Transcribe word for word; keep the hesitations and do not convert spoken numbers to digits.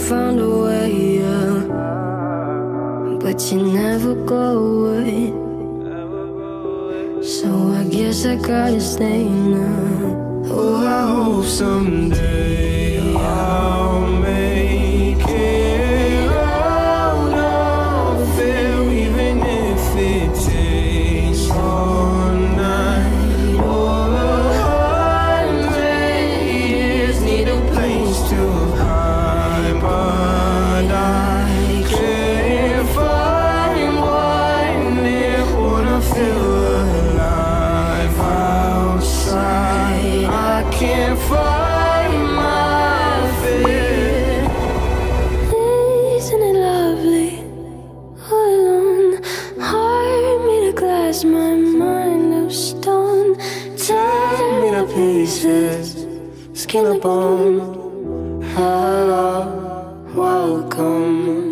found a way, yeah. But you never go away. So I guess I gotta stay now. Oh, I hope someday I'll make it out of it, even if it takes all night or a hundred years. Need a place to hide, but I can't find one near. Wanna feel alive outside. I can't find my fear. Isn't it lovely? All alone, heart made of glass, my mind of stone. Tear me to pieces, skin and bone. Hello, welcome.